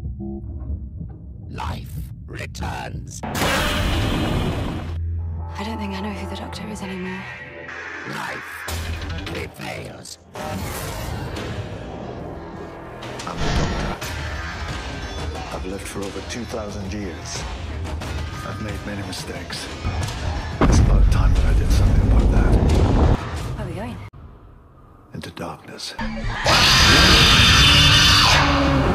Life returns. I don't think I know who the Doctor is anymore. Life prevails. I'm the Doctor. I've lived for over 2,000 years. I've made many mistakes. It's about time that I did something about that. Where are we going? Into darkness.